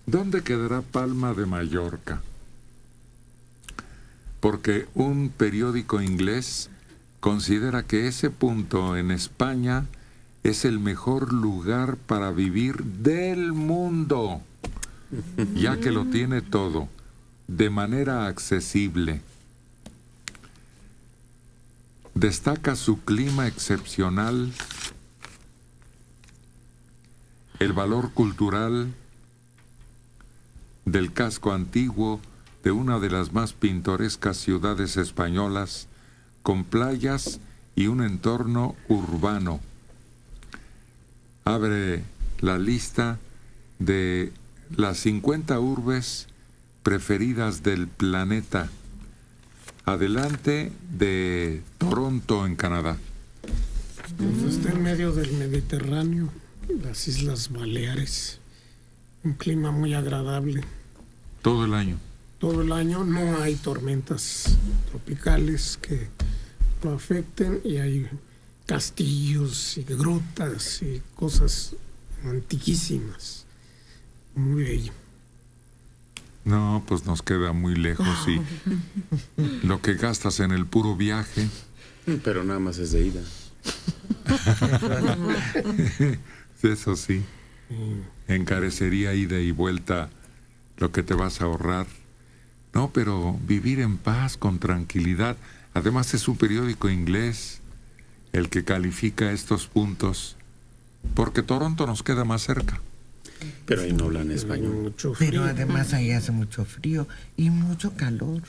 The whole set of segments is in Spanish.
¿Dónde quedará Palma de Mallorca? Porque un periódico inglés considera que ese punto en España es el mejor lugar para vivir del mundo, ya que lo tiene todo, de manera accesible. Destaca su clima excepcional, el valor cultural del casco antiguo de una de las más pintorescas ciudades españolas, con playas y un entorno urbano. Abre la lista de las 50 urbes preferidas del planeta, adelante de Toronto, en Canadá. Pues está en medio del Mediterráneo, las Islas Baleares, un clima muy agradable. Todo el año. Todo el año no hay tormentas tropicales que lo afecten y hay castillos y grutas y cosas antiquísimas. Muy bello. No, pues nos queda muy lejos y lo que gastas en el puro viaje. Pero nada más es de ida. Eso sí. Encarecería ida y vuelta lo que te vas a ahorrar. No, pero vivir en paz, con tranquilidad. Además es un periódico inglés el que califica estos puntos, porque Toronto nos queda más cerca. Pero ahí no hablan español. Pero además ahí hace mucho frío y mucho calor.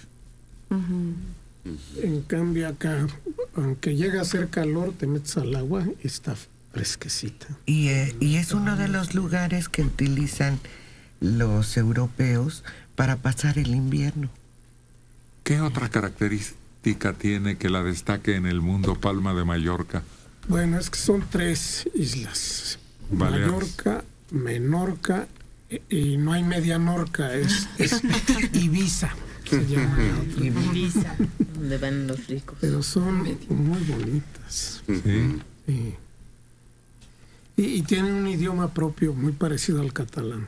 En cambio acá, aunque llega a ser calor, te metes al agua y está fresquecita. Y es uno de los lugares que utilizan los europeos para pasar el invierno. ¿Qué otra característica tiene que la destaque en el mundo Palma de Mallorca? Bueno, es que son 3 islas. Baleares. Mallorca, Menorca y no hay Medianorca, es Ibiza. Se llama Ibiza, donde van los ricos. Pero son muy bonitas. Sí. Y tienen un idioma propio muy parecido al catalán.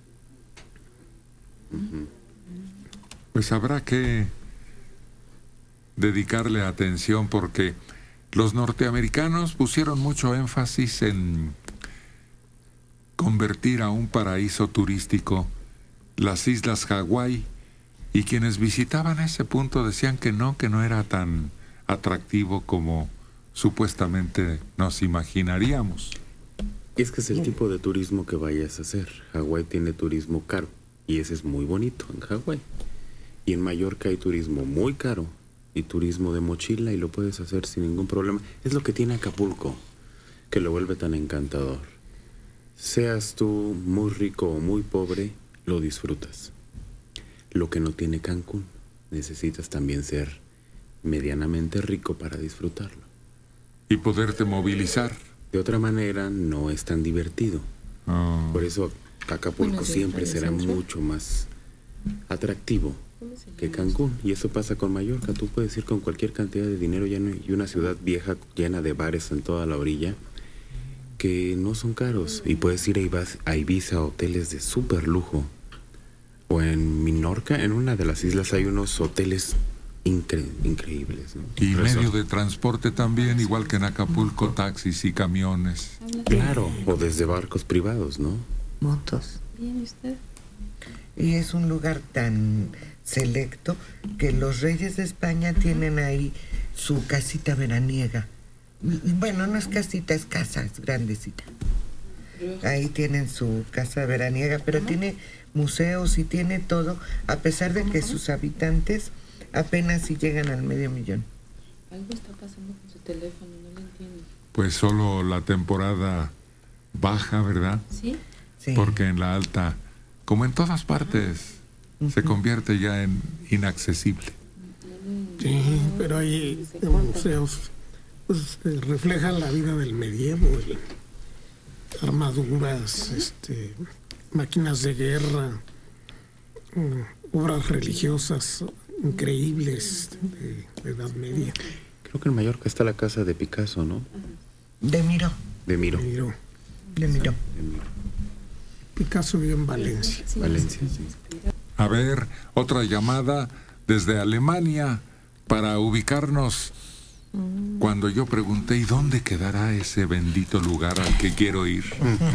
Pues habrá que dedicarle atención porque los norteamericanos pusieron mucho énfasis en convertir a un paraíso turístico las islas Hawái, y quienes visitaban ese punto decían que no era tan atractivo como supuestamente nos imaginaríamos. Y es que es el tipo de turismo que vayas a hacer. Hawái tiene turismo caro y ese es muy bonito en Hawái. Y en Mallorca hay turismo muy caro y turismo de mochila y lo puedes hacer sin ningún problema. Es lo que tiene Acapulco, que lo vuelve tan encantador. Seas tú muy rico o muy pobre, lo disfrutas. Lo que no tiene Cancún, necesitas también ser medianamente rico para disfrutarlo. Y poderte movilizar. De otra manera, no es tan divertido. Por eso Acapulco siempre será mucho más atractivo que Cancún. Y eso pasa con Mallorca. Tú puedes ir con cualquier cantidad de dinero y una ciudad vieja llena de bares en toda la orilla que no son caros. Y puedes ir a Ibiza, hoteles de súper lujo. O en Menorca, en una de las islas, hay unos hoteles increíbles, ¿no? Y medio de transporte también, igual que en Acapulco, taxis y camiones. Claro, o desde barcos privados, ¿no? Motos. Bien, ¿usted? Y es un lugar tan selecto que los reyes de España tienen ahí su casita veraniega. Bueno, no es casita, es casa, es grandecita. Ahí tienen su casa veraniega, pero tiene museos y tiene todo, a pesar de que sus habitantes apenas si llegan al 500,000. Algo está pasando con su teléfono, no lo entiendo. Pues solo la temporada baja, ¿verdad? ¿Sí? Sí. Porque en la alta, como en todas partes, se convierte ya en inaccesible. Sí, pero hay museos pues, que reflejan la vida del medievo, armaduras, máquinas de guerra, obras religiosas increíbles de Edad Media. Creo que en Mallorca está la casa de Picasso, ¿no? De Miró. De Miró. Miró. De Miró. Picasso vivió en Valencia. Valencia, sí. A ver, otra llamada desde Alemania para ubicarnos. Cuando yo pregunté, ¿y dónde quedará ese bendito lugar al que quiero ir?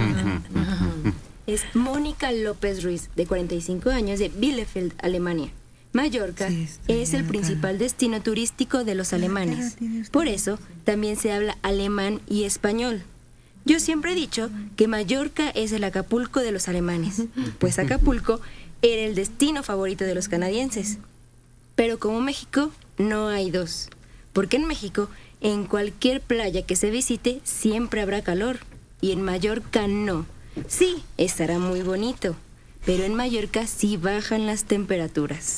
Es Mónica López Ruiz, de 45 años, de Bielefeld, Alemania. Mallorca es el principal destino turístico de los alemanes. Por eso, también se habla alemán y español. Yo siempre he dicho que Mallorca es el Acapulco de los alemanes, pues Acapulco era el destino favorito de los canadienses. Pero como México, no hay dos. Porque en México, en cualquier playa que se visite, siempre habrá calor. Y en Mallorca no. Sí, estará muy bonito. Pero en Mallorca sí bajan las temperaturas.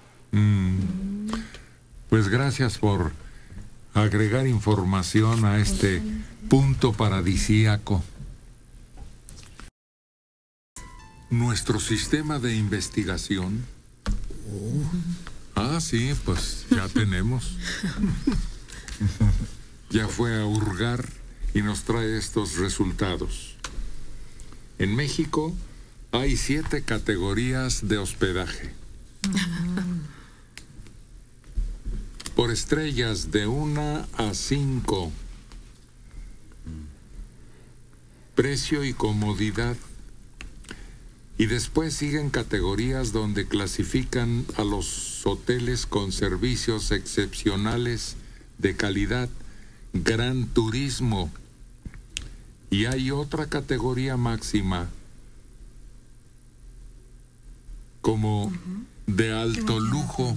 Pues gracias por agregar información a este punto paradisíaco. Nuestro sistema de investigación. Ah, sí, pues ya tenemos. Ya fue a hurgar y nos trae estos resultados. En México hay 7 categorías de hospedaje. Por estrellas de 1 a 5. Precio y comodidad. Y después siguen categorías donde clasifican a los hoteles con servicios excepcionales de calidad, gran turismo. Y hay otra categoría máxima, como de alto lujo.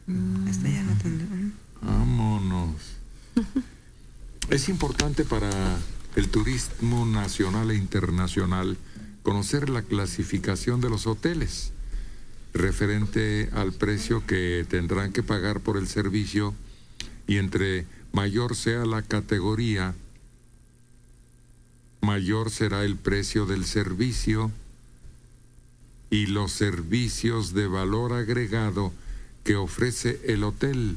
Vámonos. Es importante para el turismo nacional e internacional conocer la clasificación de los hoteles referente al precio que tendrán que pagar por el servicio, y entre mayor sea la categoría, mayor será el precio del servicio y los servicios de valor agregado que ofrece el hotel,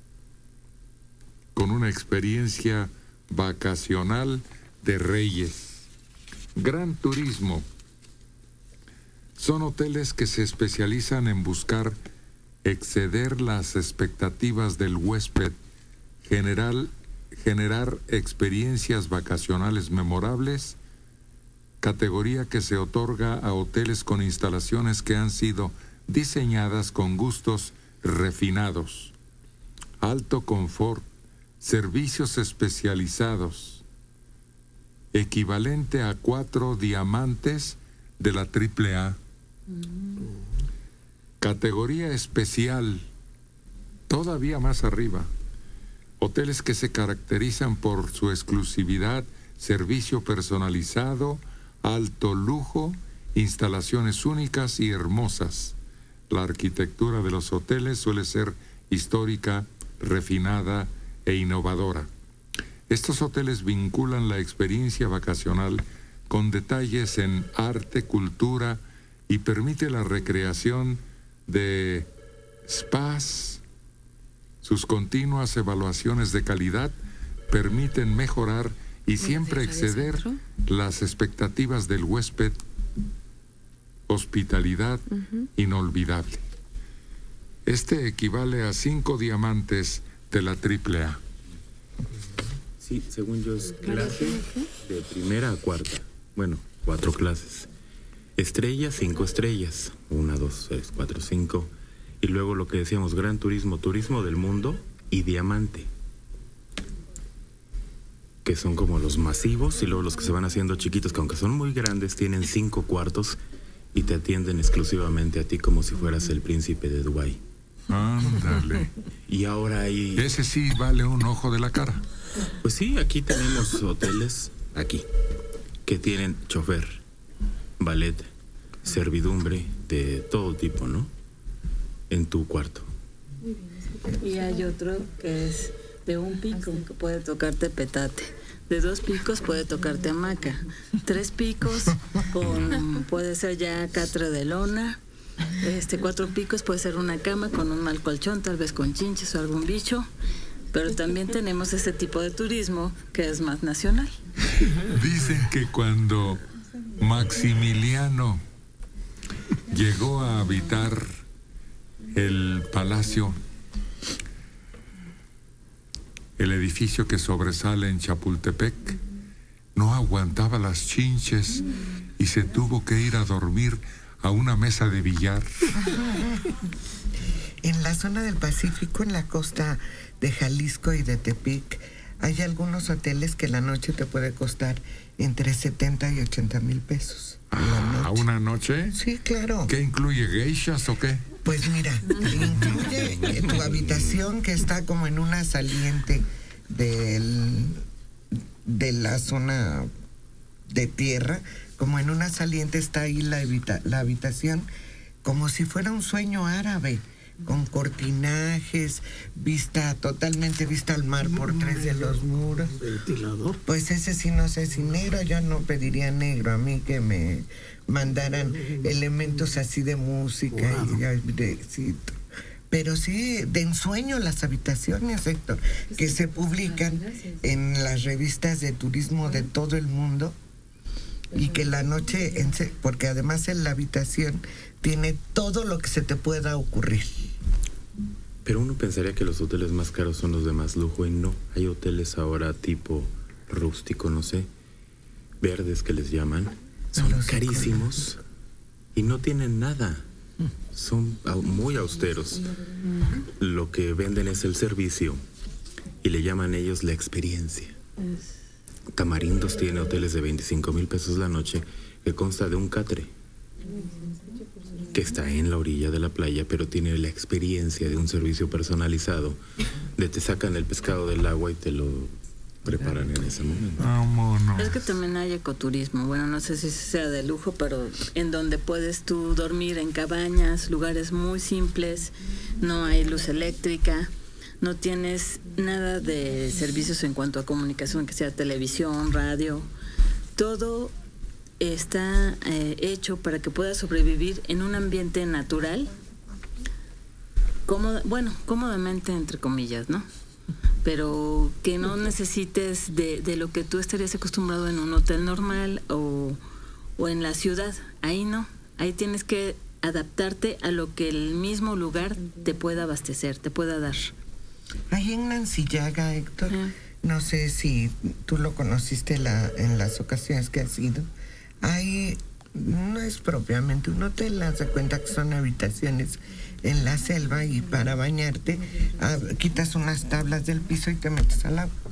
con una experiencia vacacional de reyes. Gran turismo. Son hoteles que se especializan en buscar exceder las expectativas del huésped, generar experiencias vacacionales memorables, categoría que se otorga a hoteles con instalaciones que han sido diseñadas con gustos refinados, alto confort, servicios especializados, equivalente a 4 diamantes de la AAA. Categoría especial, todavía más arriba, hoteles que se caracterizan por su exclusividad, servicio personalizado, alto lujo, instalaciones únicas y hermosas. La arquitectura de los hoteles suele ser histórica, refinada e innovadora. Estos hoteles vinculan la experiencia vacacional con detalles en arte, cultura, y permite la recreación de spas. Sus continuas evaluaciones de calidad permiten mejorar y siempre exceder las expectativas del huésped. Hospitalidad inolvidable. Este equivale a 5 diamantes de la AAA. Sí, según yo es clase de primera a cuarta. Bueno, 4 clases. Estrellas, 5 estrellas. 1, 2, 3, 4, 5. Y luego lo que decíamos, gran turismo, turismo del mundo y diamante. Que son como los masivos, y luego los que se van haciendo chiquitos, que aunque son muy grandes, tienen 5 cuartos y te atienden exclusivamente a ti como si fueras el príncipe de Dubái. Ándale. Y ahora hay... Ese sí vale un ojo de la cara. Pues sí, aquí tenemos hoteles, aquí, que tienen chofer, ballet, servidumbre de todo tipo, ¿no? En tu cuarto. Y hay otro que es de 1 pico, que puede tocarte petate. De 2 picos puede tocarte hamaca. 3 picos puede ser ya catre de lona. 4 picos puede ser una cama con un mal colchón, tal vez con chinches o algún bicho. Pero también tenemos este tipo de turismo que es más nacional. Dicen que cuando Maximiliano llegó a habitar el palacio, el edificio que sobresale en Chapultepec. No aguantaba las chinches y se tuvo que ir a dormir a una mesa de billar. En la zona del Pacífico, en la costa de Jalisco y de Tepic, hay algunos hoteles que la noche te puede costar entre 70 y 80 mil pesos. ¿A una noche? Sí, claro. ¿Qué incluye, geishas o qué? Pues mira, incluye tu habitación, que está como en una saliente de la zona de tierra, como en una saliente está ahí la habitación, como si fuera un sueño árabe, con cortinajes, totalmente vista al mar por tres de los muros. Ventilador. Pues ese sí, no sé si negro, yo no pediría negro, a mí que me mandaran elementos así de música y airecito. Pero sí, de ensueño las habitaciones, Héctor, que se publican en las revistas de turismo de todo el mundo, y que la noche, porque además en la habitación tiene todo lo que se te pueda ocurrir. Pero uno pensaría que los hoteles más caros son los de más lujo, y no. Hay hoteles ahora tipo rústico, no sé, verdes que les llaman. Son carísimos y no tienen nada. Son muy austeros. Lo que venden es el servicio y le llaman ellos la experiencia. Tamarindos tiene hoteles de 25 mil pesos la noche, que consta de un catre que está en la orilla de la playa, pero tiene la experiencia de un servicio personalizado, de te sacan el pescado del agua y te lo preparan en ese momento. Vámonos. Es que también hay ecoturismo, bueno, no sé si sea de lujo, pero en donde puedes tú dormir en cabañas, lugares muy simples, no hay luz eléctrica, no tienes nada de servicios en cuanto a comunicación, que sea televisión, radio, todo está hecho para que puedas sobrevivir en un ambiente natural, cómodamente, entre comillas, ¿no? Pero que no necesites de lo que tú estarías acostumbrado en un hotel normal o en la ciudad. Ahí no, ahí tienes que adaptarte a lo que el mismo lugar te pueda abastecer, te pueda dar. Ahí en Nancillaga, Héctor, no sé si tú lo conociste en las ocasiones que has ido. Ahí no es propiamente un hotel, haz de cuenta que son habitaciones en la selva, y para bañarte quitas unas tablas del piso y te metes al agua.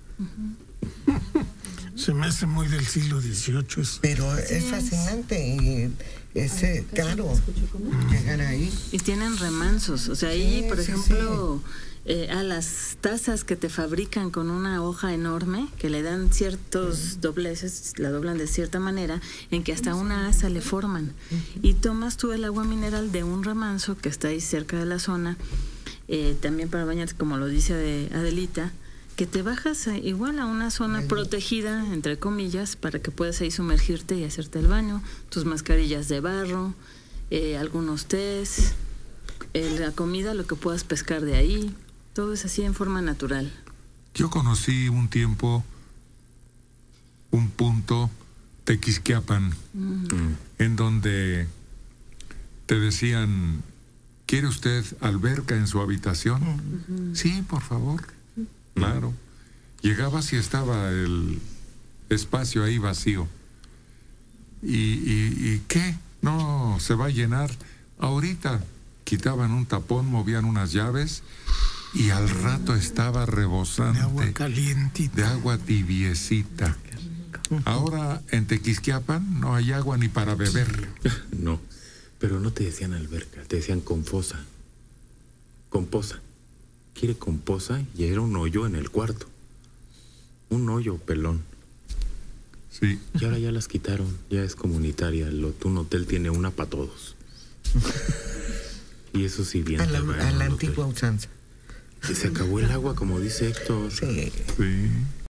Se me hace muy del siglo XVIII eso. Pero es fascinante y es caro llegar ahí. Y tienen remansos, o sea, ahí, por ejemplo, a las tazas que te fabrican con una hoja enorme, que le dan ciertos dobleces, la doblan de cierta manera, en que hasta una asa le forman. Y tomas tú el agua mineral de un remanso que está ahí cerca de la zona, también para bañarte, como lo dice Adelita, que te bajas igual a una zona protegida, entre comillas, para que puedas ahí sumergirte y hacerte el baño, tus mascarillas de barro, algunos tés, la comida, lo que puedas pescar de ahí, todo es así en forma natural. Yo conocí un tiempo un punto, Tequisquiapan, en donde te decían, ¿quiere usted alberca en su habitación? Sí, por favor. Claro. Llegabas y estaba el espacio ahí vacío. ¿Y qué? No se va a llenar. Ahorita quitaban un tapón, movían unas llaves y al rato estaba rebosante. De agua calientita. De agua tibiecita. Ahora en Tequisquiapan no hay agua ni para beber. No, pero no te decían alberca, te decían composa. Composa. Quiere composa, y era un hoyo en el cuarto. Un hoyo pelón. Sí. Y ahora ya las quitaron, ya es comunitaria. Un hotel tiene una para todos. Y eso sí, bien. A la antigua usanza. Y se acabó el agua, como dice Héctor. Sí. Sí.